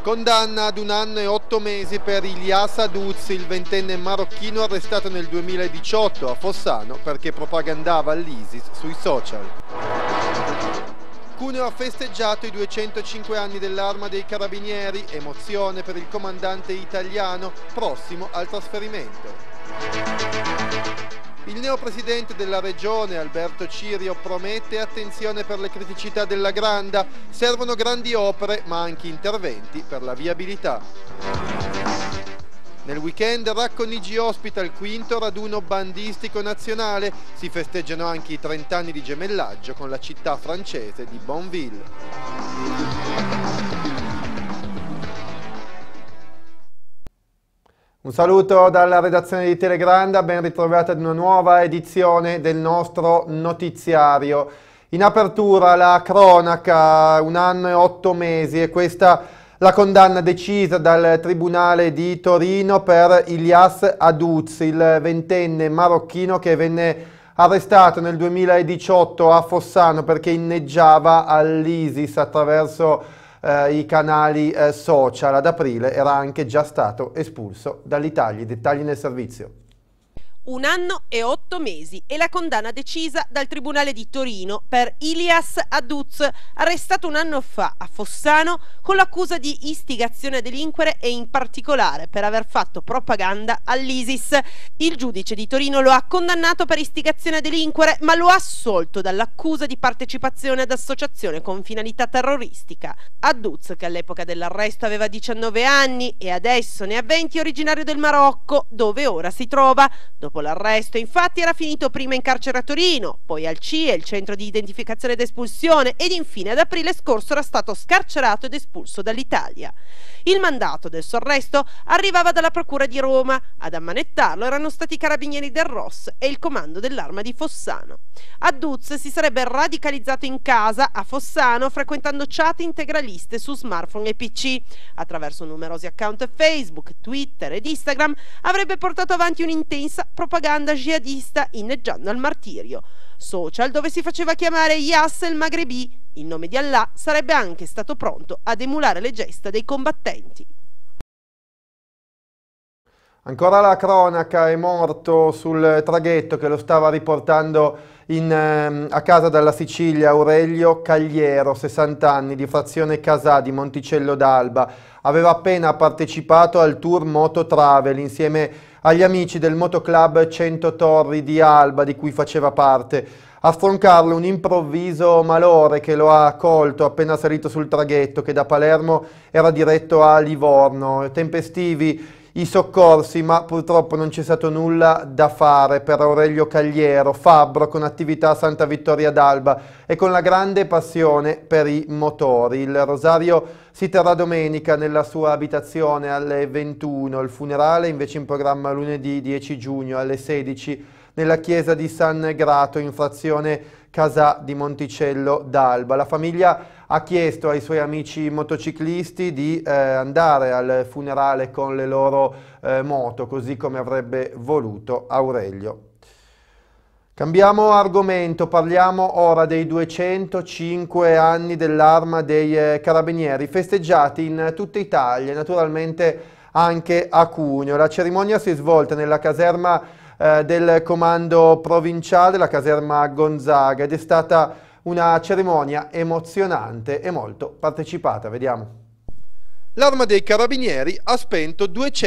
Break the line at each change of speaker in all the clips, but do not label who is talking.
Condanna ad 1 anno e 8 mesi per Ilyas Aduz, il 20enne marocchino arrestato nel 2018 a Fossano perché propagandava l'ISIS sui social. Cuneo ha festeggiato i 205 anni dell'Arma dei Carabinieri, emozione per il comandante italiano prossimo al trasferimento. Il neopresidente della regione, Alberto Cirio, promette attenzione per le criticità della Granda. Servono grandi opere, ma anche interventi per la viabilità. Nel weekend Racconigi ospita il 5° raduno bandistico nazionale. Si festeggiano anche i 30 anni di gemellaggio con la città francese di Bonneville. Un saluto dalla redazione di Telegranda, ben ritrovati ad una nuova edizione del nostro notiziario. In apertura la cronaca, 1 anno e 8 mesi, e questa la condanna decisa dal Tribunale di Torino per Ilyas Aduz, il 20enne marocchino che venne arrestato nel 2018 a Fossano perché inneggiava all'ISIS attraverso i canali social. Ad aprile era anche già stato espulso dall'Italia. I dettagli nel servizio.
1 anno e 8 mesi è la condanna decisa dal Tribunale di Torino per Ilyas Aduz, arrestato 1 anno fa a Fossano con l'accusa di istigazione a delinquere e in particolare per aver fatto propaganda all'ISIS. Il giudice di Torino lo ha condannato per istigazione a delinquere, ma lo ha assolto dall'accusa di partecipazione ad associazione con finalità terroristica. Aduz, che all'epoca dell'arresto aveva 19 anni e adesso ne ha 20, è originario del Marocco, dove ora si trova. Dopo l'arresto, infatti, era finito prima in carcere a Torino, poi al CIE, il centro di identificazione ed espulsione, ed infine ad aprile scorso era stato scarcerato ed espulso dall'Italia. Il mandato del suo arresto arrivava dalla Procura di Roma. Ad ammanettarlo erano stati i carabinieri del ROS e il comando dell'Arma di Fossano. Aduz si sarebbe radicalizzato in casa a Fossano frequentando chat integraliste su smartphone e PC. Attraverso numerosi account Facebook, Twitter ed Instagram avrebbe portato avanti un'intensa propaganda jihadista inneggiando al martirio. Social dove si faceva chiamare Ilyas el Maghrebi, il nome di Allah, sarebbe anche stato pronto ad emulare le gesta dei combattenti.
Ancora la cronaca, è morto sul traghetto che lo stava riportando a casa dalla Sicilia Aurelio Cagliero, 60 anni, di frazione Casà di Monticello d'Alba. Aveva appena partecipato al tour Moto Travel insieme agli amici del motoclub 100 Torri di Alba, di cui faceva parte. A stroncarlo un improvviso malore che lo ha colto appena salito sul traghetto che da Palermo era diretto a Livorno. Tempestivi i soccorsi, ma purtroppo non c'è stato nulla da fare per Aurelio Cagliero, fabbro con attività a Santa Vittoria d'Alba e con la grande passione per i motori. Il rosario si terrà domenica nella sua abitazione alle 21, il funerale invece in programma lunedì 10 giugno alle 16 nella chiesa di San Grato in frazione Casà di Monticello d'Alba. La famiglia ha chiesto ai suoi amici motociclisti di andare al funerale con le loro moto, così come avrebbe voluto Aurelio. Cambiamo argomento, parliamo ora dei 205 anni dell'Arma dei Carabinieri, festeggiati in tutta Italia, naturalmente anche a Cuneo. La cerimonia si è svolta nella caserma del comando provinciale, la caserma Gonzaga, ed è stata una cerimonia emozionante e molto partecipata. Vediamo. L'Arma dei Carabinieri ha spento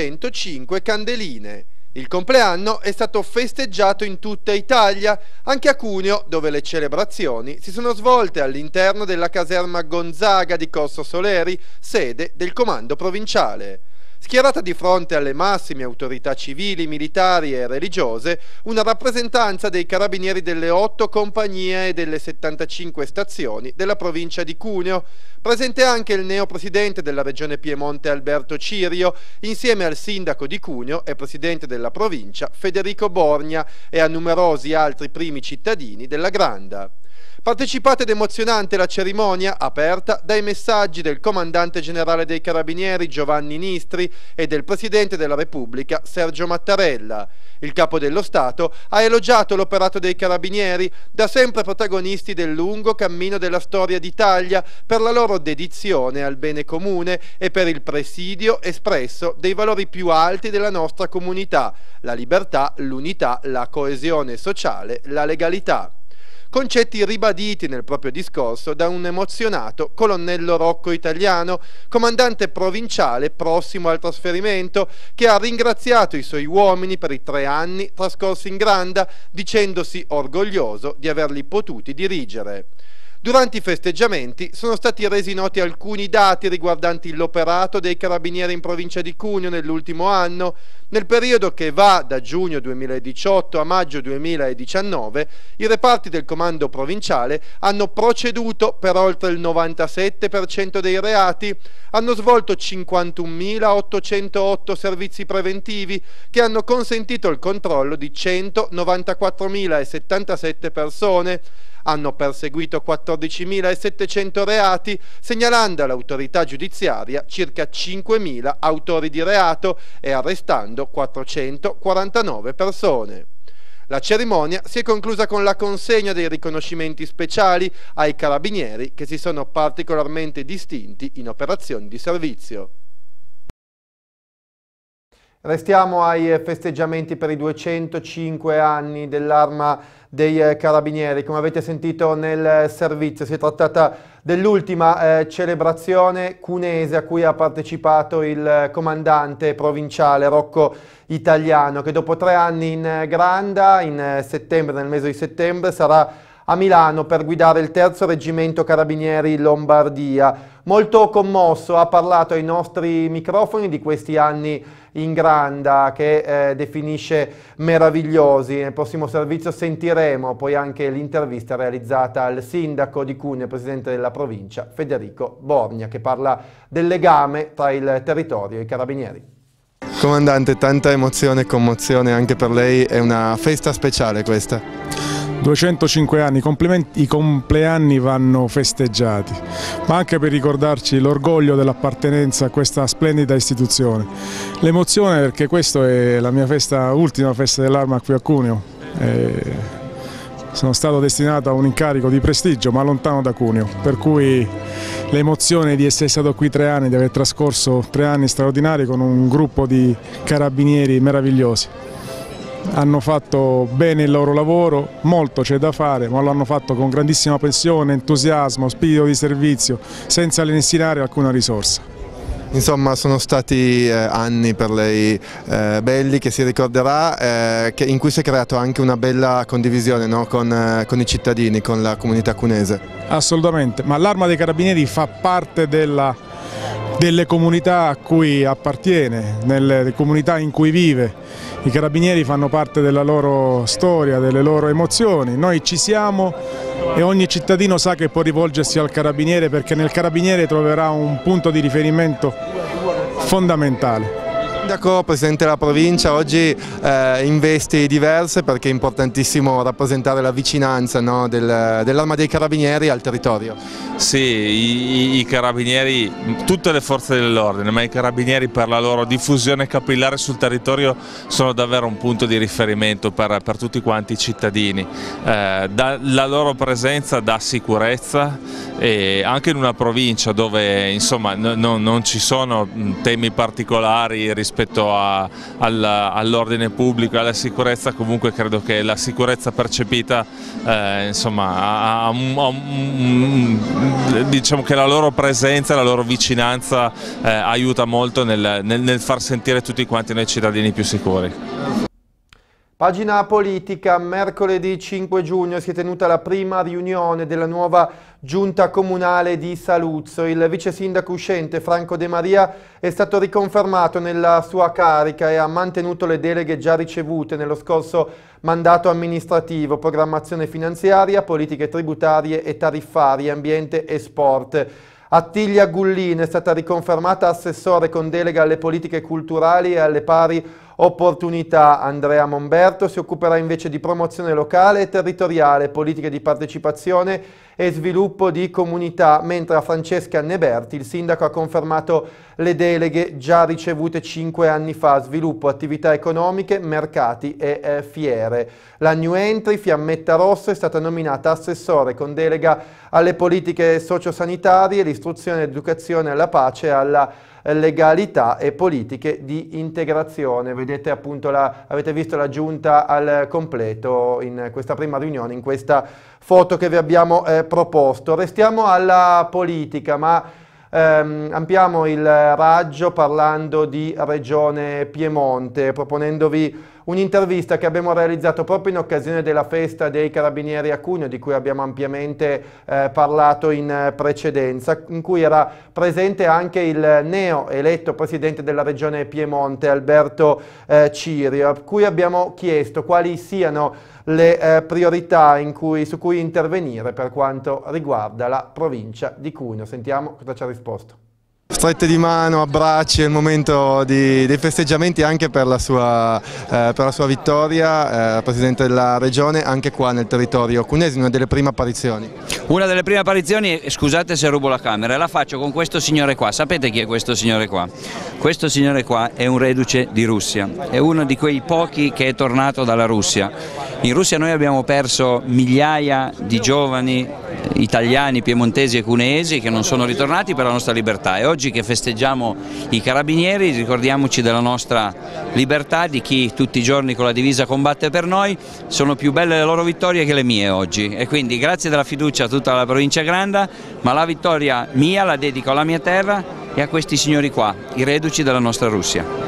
205 candeline. Il compleanno è stato festeggiato in tutta Italia, anche a Cuneo, dove le celebrazioni si sono svolte all'interno della caserma Gonzaga di Corso Soleri, sede del comando provinciale. Schierata di fronte alle massime autorità civili, militari e religiose, una rappresentanza dei carabinieri delle 8 compagnie e delle 75 stazioni della provincia di Cuneo. Presente anche il neopresidente della regione Piemonte Alberto Cirio, insieme al sindaco di Cuneo e presidente della provincia Federico Borgna e a numerosi altri primi cittadini della Granda. Partecipata ed emozionante la cerimonia, aperta dai messaggi del comandante generale dei Carabinieri Giovanni Nistri e del Presidente della Repubblica Sergio Mattarella. Il Capo dello Stato ha elogiato l'operato dei Carabinieri, da sempre protagonisti del lungo cammino della storia d'Italia, per la loro dedizione al bene comune e per il presidio espresso dei valori più alti della nostra comunità: la libertà, l'unità, la coesione sociale, la legalità. Concetti ribaditi nel proprio discorso da un emozionato colonnello Rocco Italiano, comandante provinciale prossimo al trasferimento, che ha ringraziato i suoi uomini per i 3 anni trascorsi in Granda, dicendosi orgoglioso di averli potuti dirigere. Durante i festeggiamenti sono stati resi noti alcuni dati riguardanti l'operato dei Carabinieri in provincia di Cuneo nell'ultimo anno. Nel periodo che va da giugno 2018 a maggio 2019, i reparti del comando provinciale hanno proceduto per oltre il 97% dei reati, hanno svolto 51.808 servizi preventivi che hanno consentito il controllo di 194.077 persone, hanno perseguito 14.700 reati, segnalando all'autorità giudiziaria circa 5.000 autori di reato e arrestando 449 persone. La cerimonia si è conclusa con la consegna dei riconoscimenti speciali ai carabinieri che si sono particolarmente distinti in operazioni di servizio. Restiamo ai festeggiamenti per i 205 anni dell'Arma dei Carabinieri. Come avete sentito nel servizio, si è trattata dell'ultima celebrazione cunese a cui ha partecipato il comandante provinciale Rocco Italiano, che dopo 3 anni in Granda, in settembre, nel mese di settembre, sarà a Milano per guidare il 3° Reggimento Carabinieri Lombardia. Molto commosso, ha parlato ai nostri microfoni di questi anni in Granda che definisce meravigliosi. Nel prossimo servizio sentiremo poi anche l'intervista realizzata al sindaco di Cuneo, presidente della provincia, Federico Borgna, che parla del legame tra il territorio e i Carabinieri. Comandante, tanta emozione e commozione anche per lei, è una festa speciale questa.
205 anni, i compleanni vanno festeggiati, ma anche per ricordarci l'orgoglio dell'appartenenza a questa splendida istituzione. L'emozione perché questa è la mia ultima festa dell'Arma qui a Cuneo. Sono stato destinato a un incarico di prestigio ma lontano da Cuneo, per cui l'emozione di essere stato qui 3 anni, di aver trascorso 3 anni straordinari con un gruppo di carabinieri meravigliosi. Hanno fatto bene il loro lavoro, molto c'è da fare, ma lo hanno fatto con grandissima passione, entusiasmo, spirito di servizio, senza destinare alcuna risorsa.
Insomma, sono stati anni per lei belli, che si ricorderà, in cui si è creato anche una bella condivisione, no? con i cittadini, con la comunità cunese.
Assolutamente, ma l'Arma dei Carabinieri fa parte delle comunità a cui appartiene, nelle comunità in cui vive. I Carabinieri fanno parte della loro storia, delle loro emozioni. Noi ci siamo e ogni cittadino sa che può rivolgersi al Carabiniere, perché nel Carabiniere troverà un punto di riferimento fondamentale.
Sindaco, Presidente della Provincia, oggi in vesti diverse, perché è importantissimo rappresentare la vicinanza, no, dell'Arma dei Carabinieri al territorio.
Sì, i Carabinieri, tutte le forze dell'ordine, ma i Carabinieri per la loro diffusione capillare sul territorio sono davvero un punto di riferimento per tutti quanti i cittadini. La loro presenza dà sicurezza, e anche in una provincia dove insomma non ci sono temi particolari rispetto all'ordine pubblico e alla sicurezza. Comunque credo che la sicurezza percepita insomma diciamo che la loro presenza, la loro vicinanza aiuta molto nel far sentire tutti quanti noi cittadini più sicuri.
Pagina politica. Mercoledì 5 giugno si è tenuta la prima riunione della nuova giunta comunale di Saluzzo. Il vice sindaco uscente Franco De Maria è stato riconfermato nella sua carica e ha mantenuto le deleghe già ricevute nello scorso mandato amministrativo: programmazione finanziaria, politiche tributarie e tariffarie, ambiente e sport. Attilia Gullin è stata riconfermata assessore con delega alle politiche culturali e alle pari opportunità. Andrea Momberto si occuperà invece di promozione locale e territoriale, politiche di partecipazione e sviluppo di comunità, mentre a Francesca Neberti il sindaco ha confermato le deleghe già ricevute 5 anni fa: sviluppo, attività economiche, mercati e fiere. La new entry Fiammetta Rosso è stata nominata assessore con delega alle politiche sociosanitarie, l'istruzione, l'educazione alla pace e alla legalità e politiche di integrazione. Vedete appunto, avete visto la giunta al completo in questa prima riunione, in questa foto che vi abbiamo proposto. Restiamo alla politica, ma ampliamo il raggio parlando di Regione Piemonte, proponendovi un'intervista che abbiamo realizzato proprio in occasione della festa dei Carabinieri a Cuneo, di cui abbiamo ampiamente parlato in precedenza, in cui era presente anche il neo eletto presidente della Regione Piemonte, Alberto Cirio, a cui abbiamo chiesto quali siano le priorità su cui intervenire per quanto riguarda la provincia di Cuneo. Sentiamo cosa ci ha risposto.
Strette di mano, abbracci, è il momento dei festeggiamenti anche per la sua vittoria, Presidente della Regione, anche qua nel territorio cuneese, una delle prime apparizioni.
Una delle prime apparizioni, scusate se rubo la camera, la faccio con questo signore qua. Sapete chi è questo signore qua? Questo signore qua è un reduce di Russia, è uno di quei pochi che è tornato dalla Russia. In Russia noi abbiamo perso migliaia di giovani italiani, piemontesi e cuneesi che non sono ritornati per la nostra libertà, e oggi che festeggiamo i Carabinieri ricordiamoci della nostra libertà, di chi tutti i giorni con la divisa combatte per noi. Sono più belle le loro vittorie che le mie oggi, e quindi grazie della fiducia a tutta la provincia Granda, ma la vittoria mia la dedico alla mia terra e a questi signori qua, i reduci della nostra Russia.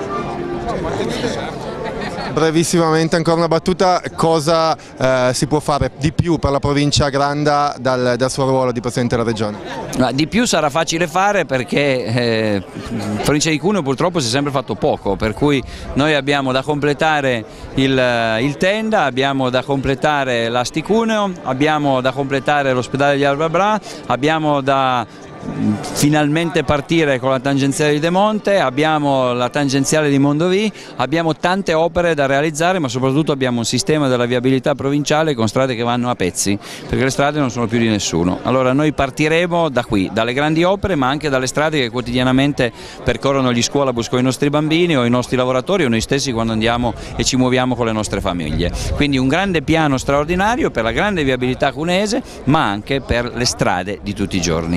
Brevissimamente ancora una battuta: cosa si può fare di più per la provincia Granda dal suo ruolo di Presidente della Regione?
Di più sarà facile fare, perché in provincia di Cuneo purtroppo si è sempre fatto poco, per cui noi abbiamo da completare il Tenda, abbiamo da completare l'Asti Cuneo, abbiamo da completare l'ospedale di Alba, abbiamo da finalmente partire con la tangenziale di Demonte, abbiamo la tangenziale di Mondovì, abbiamo tante opere da realizzare, ma soprattutto abbiamo un sistema della viabilità provinciale con strade che vanno a pezzi, perché le strade non sono più di nessuno. Allora noi partiremo da qui, dalle grandi opere, ma anche dalle strade che quotidianamente percorrono gli scuolabus con i nostri bambini o i nostri lavoratori o noi stessi quando andiamo e ci muoviamo con le nostre famiglie. Quindi un grande piano straordinario per la grande viabilità cuneese, ma anche per le strade di tutti i giorni.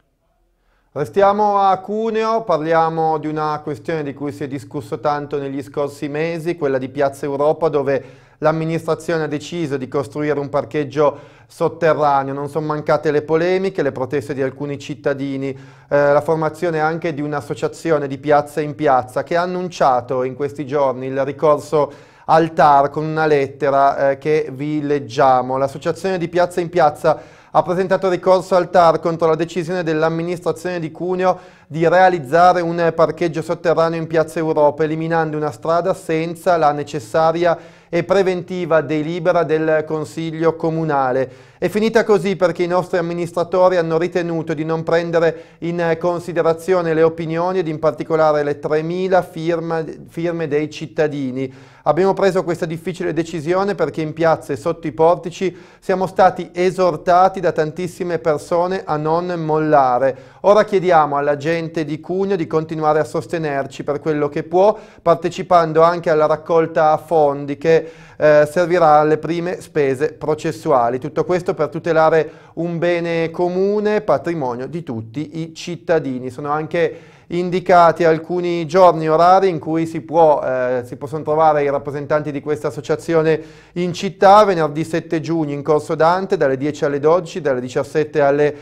Restiamo a Cuneo, parliamo di una questione di cui si è discusso tanto negli scorsi mesi, quella di Piazza Europa, dove l'amministrazione ha deciso di costruire un parcheggio sotterraneo. Non sono mancate le polemiche, le proteste di alcuni cittadini, la formazione anche di un'associazione di Piazza in Piazza che ha annunciato in questi giorni il ricorso al TAR con una lettera che vi leggiamo. L'associazione di Piazza in Piazza ha presentato ricorso al TAR contro la decisione dell'amministrazione di Cuneo di realizzare un parcheggio sotterraneo in Piazza Europa, eliminando una strada senza la necessaria e preventiva delibera del Consiglio Comunale. È finita così perché i nostri amministratori hanno ritenuto di non prendere in considerazione le opinioni ed in particolare le 3.000 firme dei cittadini. Abbiamo preso questa difficile decisione perché in piazza e sotto i portici siamo stati esortati da tantissime persone a non mollare. Ora chiediamo alla gente di Cuneo di continuare a sostenerci per quello che può, partecipando anche alla raccolta fondi che servirà alle prime spese processuali. Tutto questo per tutelare un bene comune, patrimonio di tutti i cittadini. Sono anche indicati alcuni giorni orari in cui si possono trovare i rappresentanti di questa associazione in città: venerdì 7 giugno in Corso Dante dalle 10 alle 12, dalle 17 alle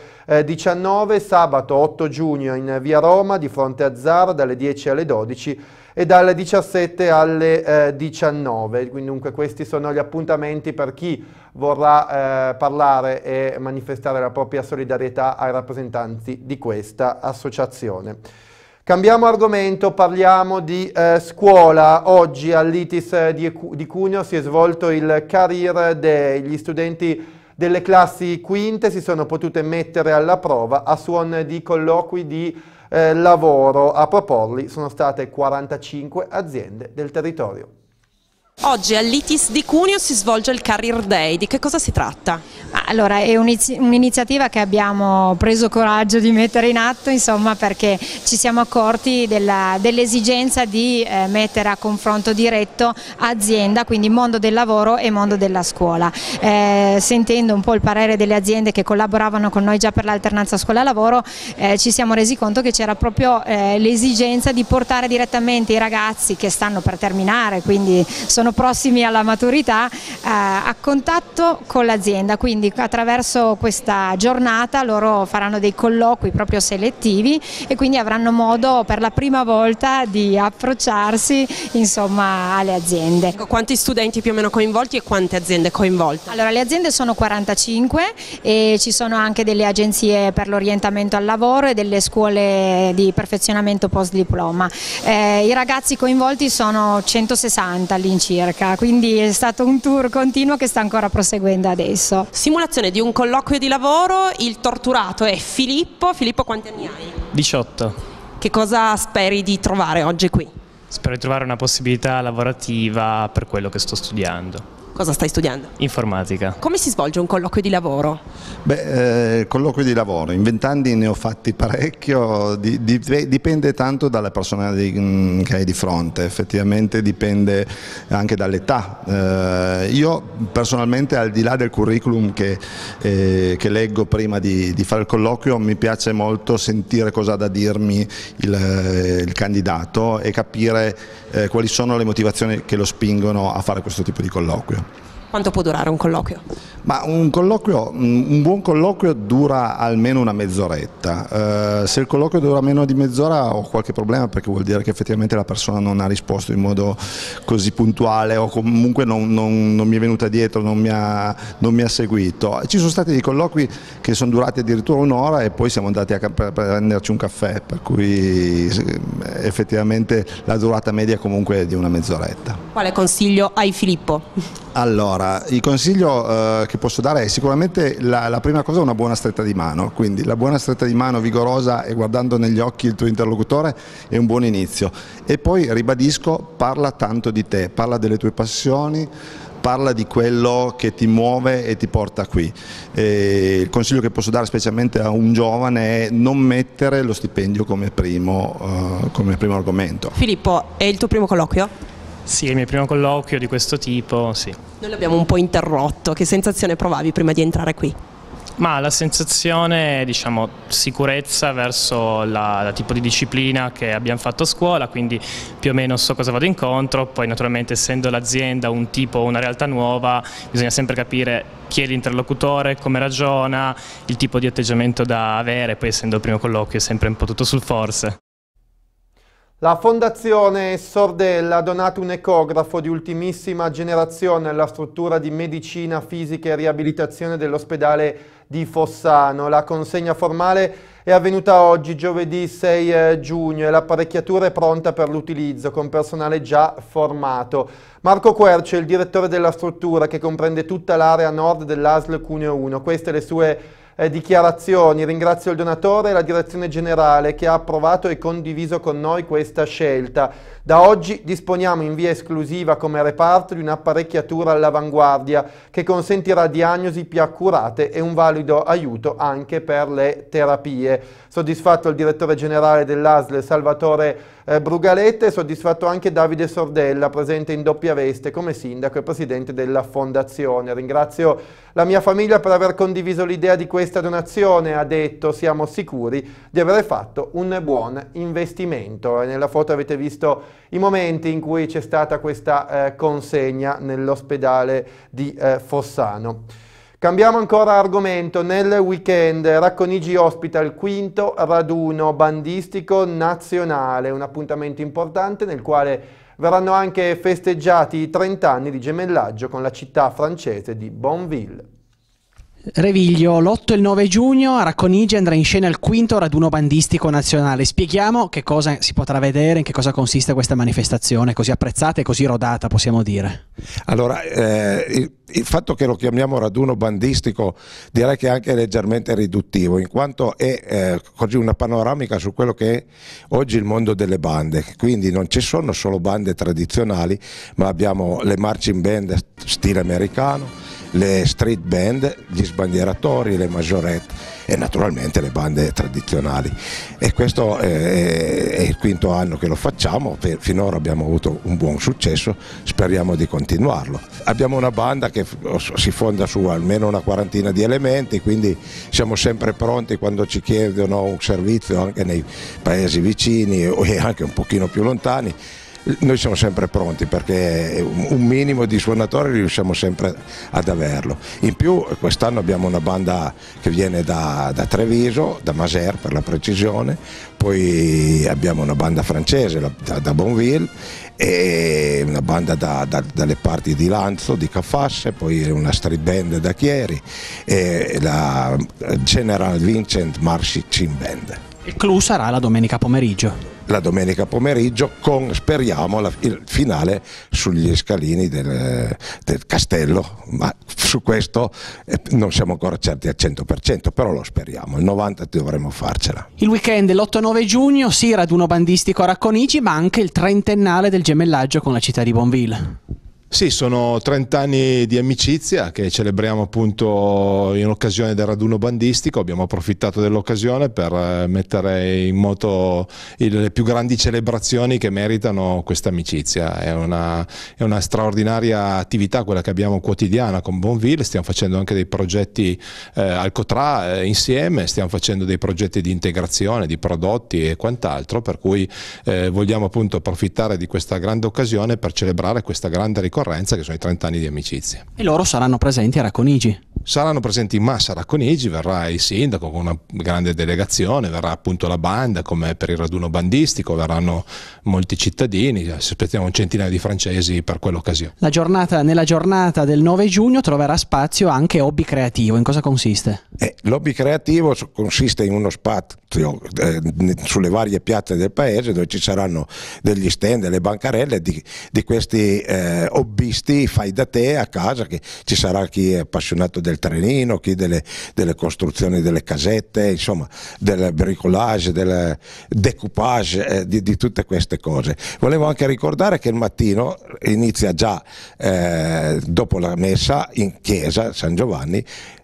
19, sabato 8 giugno in via Roma di fronte a Zara dalle 10 alle 12 e dalle 17 alle 19. Quindi dunque questi sono gli appuntamenti per chi vorrà parlare e manifestare la propria solidarietà ai rappresentanti di questa associazione. Cambiamo argomento, parliamo di scuola. Oggi all'ITIS di Cuneo si è svolto il Career Day. Gli studenti delle classi quinte si sono potute mettere alla prova a suon di colloqui di lavoro. A proporli sono state 45 aziende del territorio.
Oggi all'ITIS di Cuneo si svolge il Career Day. Di che cosa si tratta?
Allora, è un'iniziativa che abbiamo preso coraggio di mettere in atto, insomma, perché ci siamo accorti dell'esigenza di mettere a confronto diretto azienda, quindi mondo del lavoro e mondo della scuola. Sentendo un po' il parere delle aziende che collaboravano con noi già per l'alternanza scuola-lavoro, ci siamo resi conto che c'era proprio l'esigenza di portare direttamente i ragazzi che stanno per terminare, quindi sono prossimi alla maturità, a contatto con l'azienda. Quindi attraverso questa giornata loro faranno dei colloqui proprio selettivi e quindi avranno modo per la prima volta di approcciarsi, insomma, alle aziende.
Quanti studenti più o meno coinvolti e quante aziende coinvolte?
Allora, le aziende sono 45 e ci sono anche delle agenzie per l'orientamento al lavoro e delle scuole di perfezionamento post diploma. I ragazzi coinvolti sono 160 all'incirca, quindi è stato un tour continuo che sta ancora proseguendo adesso.
Simulazione di un colloquio di lavoro, il torturato è Filippo. Filippo, quanti anni hai?
18.
Che cosa speri di trovare oggi qui?
Spero di trovare una possibilità lavorativa per quello che sto studiando.
Cosa stai studiando?
Informatica.
Come si svolge un colloquio di lavoro?
Colloquio di lavoro, in 20 anni ne ho fatti parecchio, dipende tanto dalla persona che hai di fronte, effettivamente dipende anche dall'età. Io personalmente, al di là del curriculum che leggo prima di fare il colloquio, mi piace molto sentire cosa ha da dirmi il candidato e capire quali sono le motivazioni che lo spingono a fare questo tipo di colloquio.
Quanto può durare un colloquio?
Ma un buon colloquio dura almeno una mezz'oretta. Se il colloquio dura meno di mezz'ora ho qualche problema, perché vuol dire che effettivamente la persona non ha risposto in modo così puntuale o comunque non mi è venuta dietro, non mi ha seguito. Ci sono stati dei colloqui che sono durati addirittura un'ora e poi siamo andati a prenderci un caffè, per cui effettivamente la durata media comunque è di una mezz'oretta.
Quale consiglio hai, Filippo?
Allora, il consiglio che posso dare è sicuramente la prima cosa, una buona stretta di mano, quindi la buona stretta di mano vigorosa e guardando negli occhi il tuo interlocutore è un buon inizio. E poi ribadisco, parla tanto di te, parla delle tue passioni, parla di quello che ti muove e ti porta qui. Il consiglio che posso dare specialmente a un giovane è non mettere lo stipendio come primo argomento.
Filippo, è il tuo primo colloquio?
Sì, è il mio primo colloquio di questo tipo, sì.
Noi l'abbiamo un po' interrotto, che sensazione provavi prima di entrare qui?
Ma la sensazione, diciamo, sicurezza verso la tipo di disciplina che abbiamo fatto a scuola, quindi più o meno so cosa vado incontro. Poi naturalmente, essendo l'azienda un tipo, una realtà nuova, bisogna sempre capire chi è l'interlocutore, come ragiona, il tipo di atteggiamento da avere. Poi, essendo il primo colloquio, è sempre un po' tutto sul forse.
La Fondazione Sordella ha donato un ecografo di ultimissima generazione alla struttura di medicina fisica e riabilitazione dell'ospedale di Fossano. La consegna formale è avvenuta oggi, giovedì 6 giugno, e l'apparecchiatura è pronta per l'utilizzo con personale già formato. Marco Quercio è il direttore della struttura, che comprende tutta l'area nord dell'ASL Cuneo 1. Queste le sue dichiarazioni. Ringrazio il donatore e la direzione generale che ha approvato e condiviso con noi questa scelta. Da oggi disponiamo in via esclusiva come reparto di un'apparecchiatura all'avanguardia che consentirà diagnosi più accurate e un valido aiuto anche per le terapie. Soddisfatto il direttore generale dell'ASL Salvatore Brugalette, soddisfatto anche Davide Sordella, presente in doppia veste come sindaco e presidente della fondazione. Ringrazio la mia famiglia per aver condiviso l'idea di questa donazione, ha detto. Siamo sicuri di aver fatto un buon investimento. E nella foto avete visto i momenti in cui c'è stata questa consegna nell'ospedale di Fossano. Cambiamo ancora argomento. Nel weekend Racconigi ospita il quinto raduno bandistico nazionale, un appuntamento importante nel quale verranno anche festeggiati i 30 anni di gemellaggio con la città francese di Bonneville.
Reviglio, l'8 e il 9 giugno a Racconigi andrà in scena il quinto raduno bandistico nazionale. Spieghiamo che cosa si potrà vedere, in che cosa consiste questa manifestazione così apprezzata e così rodata, possiamo dire.
Allora, il fatto che lo chiamiamo raduno bandistico direi che è anche leggermente riduttivo, in quanto è così una panoramica su quello che è oggi il mondo delle bande. Quindi non ci sono solo bande tradizionali, ma abbiamo le marching band stile americano, le street band, gli sbandieratori, le majorette e naturalmente le bande tradizionali. E questo è il quinto anno che lo facciamo, finora abbiamo avuto un buon successo, speriamo di continuarlo. Abbiamo una banda che si fonda su almeno una quarantina di elementi, quindi siamo sempre pronti quando ci chiedono un servizio anche nei paesi vicini e anche un pochino più lontani. Noi siamo sempre pronti perché un minimo di suonatori riusciamo sempre ad averlo. In più quest'anno abbiamo una banda che viene da Treviso, da Maser per la precisione, poi abbiamo una banda francese da Bonville e una banda dalle parti di Lanzo, di Cafasse, poi una street band da Chieri e la General Vincent Marching Band.
Il clou sarà la domenica pomeriggio.
La domenica pomeriggio con, speriamo, il finale sugli scalini del castello, ma su questo non siamo ancora certi al 100%, però lo speriamo, il 90% dovremo farcela.
Il weekend dell'8-9 giugno sì, raduno bandistico a Racconigi, ma anche il trentennale del gemellaggio con la città di Bonville.
Sì, sono 30 anni di amicizia che celebriamo appunto in occasione del raduno bandistico. Abbiamo approfittato dell'occasione per mettere in moto le più grandi celebrazioni che meritano questa amicizia. È una straordinaria attività quella che abbiamo quotidiana con Bonville. Stiamo facendo anche dei progetti al Cotra insieme, stiamo facendo dei progetti di integrazione di prodotti e quant'altro, per cui vogliamo appunto approfittare di questa grande occasione per celebrare questa grande ricorrenza che sono i 30 anni di amicizia.
E loro saranno presenti a Racconigi?
Saranno presenti in massa a Racconigi, verrà il sindaco con una grande delegazione, verrà appunto la banda come per il raduno bandistico, verranno molti cittadini, aspettiamo un centinaio di francesi per quell'occasione.
Nella giornata del 9 giugno troverà spazio anche Hobby Creativo. In cosa consiste?
L'hobby creativo consiste in uno spazio sulle varie piazze del paese dove ci saranno degli stand, delle bancarelle di questi hobbisti fai da te a casa, che ci sarà chi è appassionato del trenino, chi delle costruzioni delle casette, insomma del bricolage, del decoupage, di tutte queste cose. Volevo anche ricordare che il mattino inizia già dopo la messa in chiesa San Giovanni.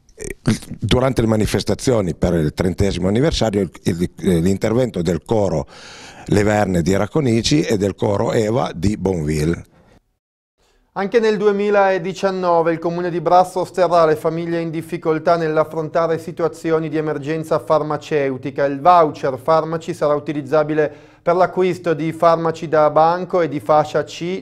Durante le manifestazioni per il 30° anniversario l'intervento del coro Le Verne di Racconigi e del coro Eva di Bonville.
Anche nel 2019 il Comune di Bra sosterrà le famiglie in difficoltà nell'affrontare situazioni di emergenza farmaceutica. Il voucher farmaci sarà utilizzabile per l'acquisto di farmaci da banco e di fascia C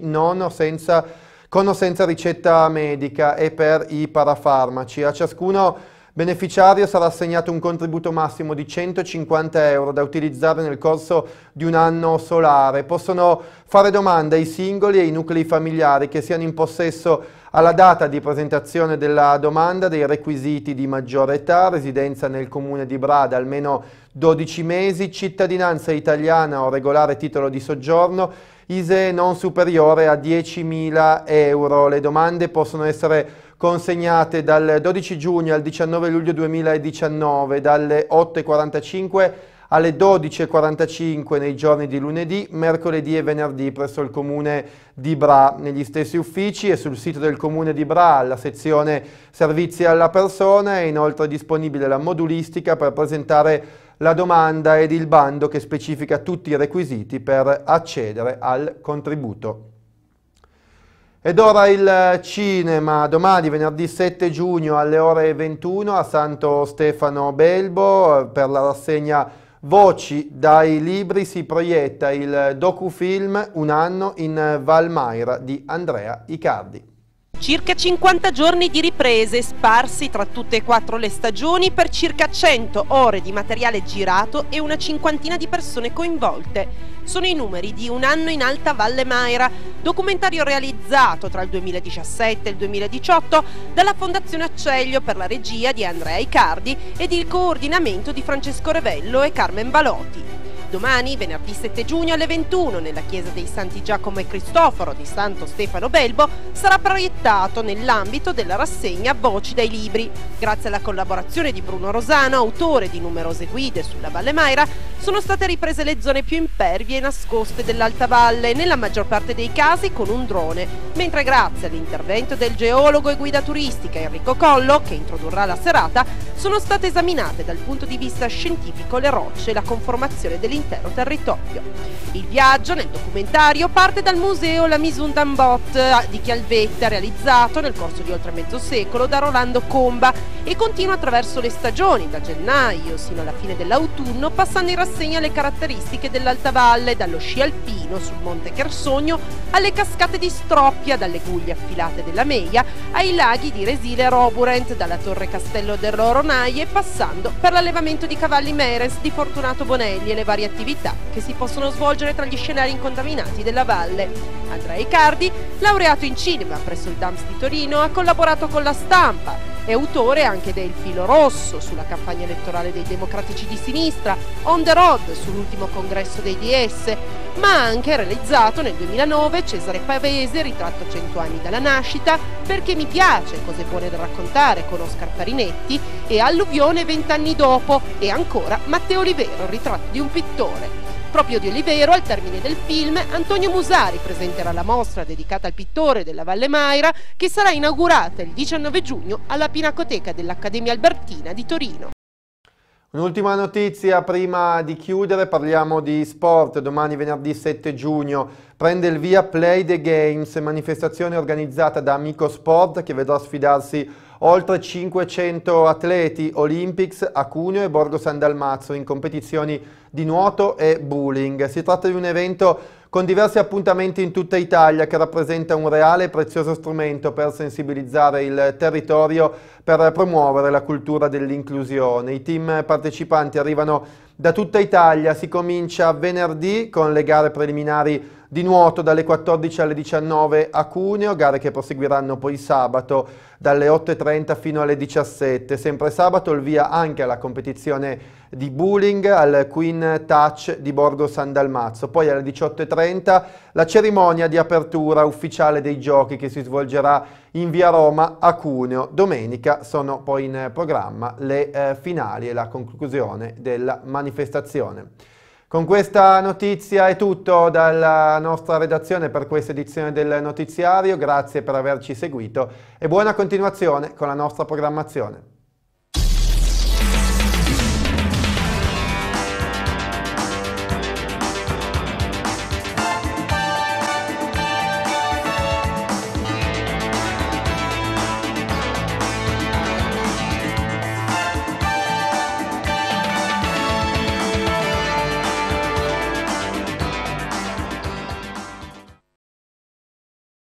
con o senza ricetta medica e per i parafarmaci. A ciascuno beneficiario sarà assegnato un contributo massimo di 150 euro da utilizzare nel corso di un anno solare. Possono fare domanda i singoli e i nuclei familiari che siano in possesso alla data di presentazione della domanda dei requisiti di maggiore età, residenza nel Comune di Bra da almeno 12 mesi, cittadinanza italiana o regolare titolo di soggiorno, ISEE non superiore a 10.000 euro. Le domande possono essere consegnate dal 12 giugno al 19 luglio 2019 dalle 8:45 alle 12:45 nei giorni di lunedì, mercoledì e venerdì presso il Comune di Bra, negli stessi uffici e sul sito del Comune di Bra, alla sezione Servizi alla persona. È inoltre disponibile la modulistica per presentare la domanda ed il bando che specifica tutti i requisiti per accedere al contributo. Ed ora il cinema, domani venerdì 7 giugno alle ore 21 a Santo Stefano Belbo per la rassegna Voci dai libri si proietta il docufilm Un anno in Valmaira di Andrea Icardi.
Circa 50 giorni di riprese sparsi tra tutte e 4 le stagioni per circa 100 ore di materiale girato e una cinquantina di persone coinvolte. sono i numeri di Un anno in Alta Valle Maira, documentario realizzato tra il 2017 e il 2018 dalla Fondazione Acceglio per la regia di Andrea Icardi ed il coordinamento di Francesco Revello e Carmen Balotti. Domani, venerdì 7 giugno alle 21, nella chiesa dei Santi Giacomo e Cristoforo di Santo Stefano Belbo, sarà proiettato nell'ambito della rassegna Voci dai Libri. Grazie alla collaborazione di Bruno Rosano, autore di numerose guide sulla Valle Maira, sono state riprese le zone più impervie e nascoste dell'Alta Valle, nella maggior parte dei casi con un drone, mentre grazie all'intervento del geologo e guida turistica Enrico Collo, che introdurrà la serata, sono state esaminate dal punto di vista scientifico le rocce e la conformazione dell'intero territorio. Il viaggio nel documentario parte dal museo La Misundambot di Chialvetta, realizzato nel corso di oltre mezzo secolo da Rolando Comba, e continua attraverso le stagioni, da gennaio sino alla fine dell'autunno, passando in rassegna le caratteristiche dell'Alta Valle, dallo sci alpino sul Monte Chersogno alle cascate di Stroppia, dalle guglie affilate della Meia ai laghi di Resile e Roburent, dalla Torre Castello dell'Oronaie, passando per l'allevamento di cavalli Meres di Fortunato Bonelli e le varie attività che si possono svolgere tra gli scenari incontaminati della valle. Andrea Icardi, laureato in cinema presso il DAMS di Torino, ha collaborato con La Stampa, è autore anche del Filo Rosso sulla campagna elettorale dei democratici di sinistra, On the Road sull'ultimo congresso dei DS, ma ha anche realizzato nel 2009 Cesare Pavese, ritratto 100 anni dalla nascita, Perché mi piace, cose buone da raccontare con Oscar Farinetti, e Alluvione 20 anni dopo, e ancora Matteo Olivero, ritratto di un pittore. Proprio di Olivero, al termine del film, Antonio Musari presenterà la mostra dedicata al pittore della Valle Maira, che sarà inaugurata il 19 giugno alla Pinacoteca dell'Accademia Albertina di Torino.
Un'ultima notizia prima di chiudere, parliamo di sport. Domani venerdì 7 giugno prende il via Play the Games, manifestazione organizzata da Amico Sport che vedrà sfidarsi oltre 500 atleti Olympics a Cuneo e Borgo San Dalmazzo in competizioni di nuoto e bowling. Si tratta di un evento con diversi appuntamenti in tutta Italia che rappresenta un reale e prezioso strumento per sensibilizzare il territorio, per promuovere la cultura dell'inclusione. I team partecipanti arrivano da tutta Italia, si comincia venerdì con le gare preliminari di nuoto dalle 14 alle 19 a Cuneo, gare che proseguiranno poi sabato dalle 8:30 fino alle 17. Sempre sabato il via anche alla competizione di bowling al Queen Touch di Borgo San Dalmazzo. Poi alle 18:30 la cerimonia di apertura ufficiale dei giochi che si svolgerà in via Roma a Cuneo. Domenica sono poi in programma le finali e la conclusione della manifestazione. Con questa notizia è tutto dalla nostra redazione per questa edizione del notiziario. Grazie per averci seguito e buona continuazione con la nostra programmazione.